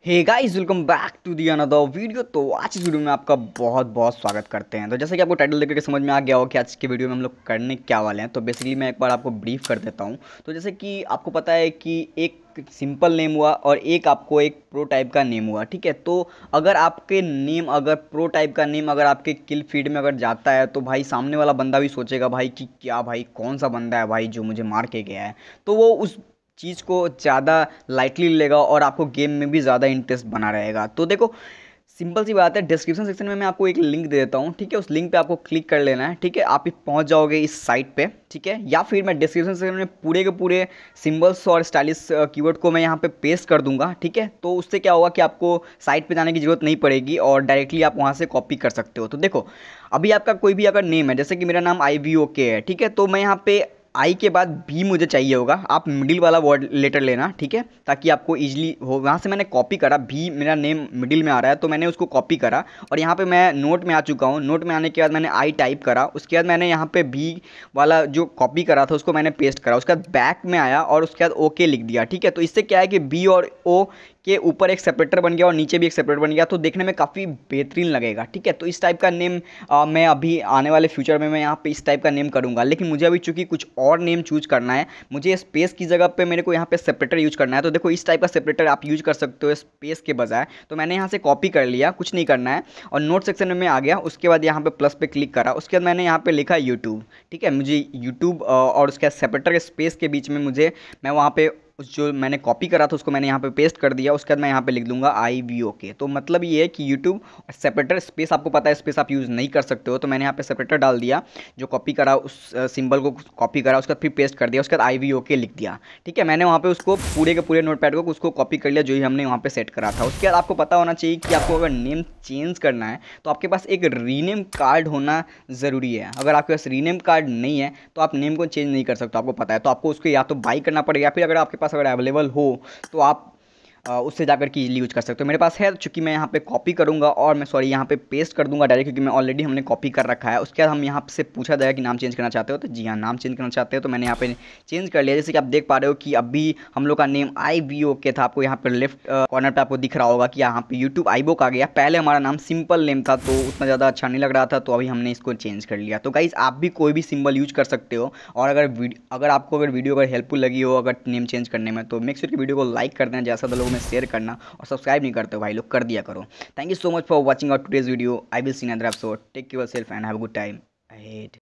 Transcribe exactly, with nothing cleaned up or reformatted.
Hey guys, welcome back to the another video. तो आज इस वीडियो में आपका बहुत बहुत स्वागत करते हैं। तो जैसे कि आपको टाइटल देख के समझ में आ गया हो कि आज के वीडियो में हम लोग करने क्या वाले हैं, तो बेसिकली मैं एक बार आपको ब्रीफ कर देता हूं। तो जैसे कि आपको पता है कि एक सिंपल नेम हुआ और एक आपको एक प्रो टाइप का नेम हुआ, ठीक है। तो अगर आपके नेम अगर प्रो टाइप का नेम अगर आपके किल फीड में अगर जाता है तो भाई सामने वाला बंदा भी सोचेगा भाई कि क्या भाई कौन सा बंदा है भाई जो मुझे मार के गया है। तो वो उस चीज़ को ज़्यादा लाइटली लेगा और आपको गेम में भी ज़्यादा इंटरेस्ट बना रहेगा। तो देखो, सिंपल सी बात है, डिस्क्रिप्शन सेक्शन में मैं आपको एक लिंक दे देता हूँ, ठीक है। उस लिंक पे आपको क्लिक कर लेना है, ठीक है। आप पहुँच जाओगे इस साइट पे, ठीक है। या फिर मैं डिस्क्रिप्शन सेक्शन में पूरे के पूरे सिंबल्स और स्टाइलिश कीवर्ड को मैं यहाँ पे पेस्ट कर दूंगा, ठीक है। तो उससे क्या होगा कि आपको साइट पे जाने की ज़रूरत नहीं पड़ेगी और डायरेक्टली आप वहाँ से कॉपी कर सकते हो। तो देखो, अभी आपका कोई भी अगर नेम है, जैसे कि मेरा नाम आई वी ओ के है, ठीक है। तो मैं यहाँ पे आई के बाद भी मुझे चाहिए होगा, आप मिडिल वाला वर्ड लेटर लेना, ठीक है, ताकि आपको इजीली हो। वहाँ से मैंने कॉपी करा, भी मेरा नेम मिडिल में आ रहा है तो मैंने उसको कॉपी करा और यहाँ पे मैं नोट में आ चुका हूँ। नोट में आने के बाद मैंने आई टाइप करा, उसके बाद मैंने यहाँ पे भी वाला जो कॉपी करा था उसको मैंने पेस्ट करा, उसके बाद बैक में आया और उसके बाद ओके लिख दिया, ठीक है। तो इससे क्या है कि बी और ओ के ऊपर एक सेपरेटर बन गया और नीचे भी एक सेपरेटर बन गया, तो देखने में काफ़ी बेहतरीन लगेगा, ठीक है। तो इस टाइप का नेम आ, मैं अभी आने वाले फ्यूचर में मैं यहाँ पे इस टाइप का नेम करूँगा, लेकिन मुझे अभी चूंकि कुछ और नेम चूज करना है, मुझे स्पेस की जगह पे मेरे को यहाँ पे सेपरेटर यूज करना है। तो देखो, इस टाइप का सेपरेटर आप यूज कर सकते हो स्पेस के बजाय। तो मैंने यहाँ से कॉपी कर लिया, कुछ नहीं करना है, और नोट सेक्शन में आ गया। उसके बाद यहाँ पे प्लस पे क्लिक करा, उसके बाद मैंने यहाँ पे लिखा यूट्यूब, ठीक है। मुझे यूट्यूब और उसके सेपरेटर के स्पेस के बीच में मुझे मैं वहाँ पे उस जो मैंने कॉपी करा था उसको मैंने यहाँ पे पेस्ट कर दिया। उसके बाद मैं यहाँ पे लिख दूंगा आई वी ओ के। तो मतलब ये है कि यूट्यूब सेपरेटर स्पेस, आपको पता है स्पेस आप यूज़ नहीं कर सकते हो, तो मैंने यहाँ पे सेपरेटर डाल दिया, जो कॉपी करा उस सिंबल को कॉपी करा, उसके बाद फिर पेस्ट कर दिया, उसके बाद आई वी ओ के लिख दिया, ठीक है। मैंने वहाँ पे उसको पूरे के पूरे नोट पैड को उसको कॉपी कर लिया जो ही हमने वहाँ पे सेट करा था। उसके बाद आपको पता होना चाहिए कि आपको अगर नेम चेंज करना है तो आपके पास एक रीनेम कार्ड होना ज़रूरी है। अगर आपके पास रीनेम कार्ड नहीं है तो आप नेम को चेंज नहीं कर सकते, आपको पता है। तो आपको उसको या तो बाई करना पड़ेगा, फिर अगर आपके पास अगर अवेलेबल हो तो आप आ, उससे जाकर के इजीली यूज कर सकते हो। मेरे पास है, चूंकि मैं यहाँ पे कॉपी करूँगा और मैं सॉरी यहाँ पे पेस्ट कर दूंगा डायरेक्ट, क्योंकि मैं ऑलरेडी हमने कॉपी कर रखा है। उसके बाद हम यहाँ से पूछा जाएगा कि नाम चेंज करना चाहते हो, तो जी हाँ, नाम चेंज करना चाहते हो, तो मैंने यहाँ पे चेंज कर लिया। जैसे कि आप देख पा रहे हो कि अभी हम लोग का नेम आई वी ओ के था, आपको यहाँ पे लेफ्ट कॉर्नर पे आपको दिख रहा होगा कि यहाँ पे यूट्यूब iVOK आ गया। पहले हमारा नाम सिंपल नेम था तो उतना ज़्यादा अच्छा नहीं लग रहा था, तो अभी हमने इसको चेंज कर लिया। तो गाइस, आप भी कोई भी सिंबल यूज कर सकते हो, और अगर अगर आपको अगर वीडियो अगर हेल्पफुल लगी हो अगर नेम चेंज करने में, तो मेक श्योर कि वीडियो को लाइक कर देना, जैसा लोगों में शेयर करना, और सब्सक्राइब नहीं करते हो भाई लोग, कर दिया करो। Thank you so much for watching our today's video. I will see another episode. Take care yourself and have a good time ahead.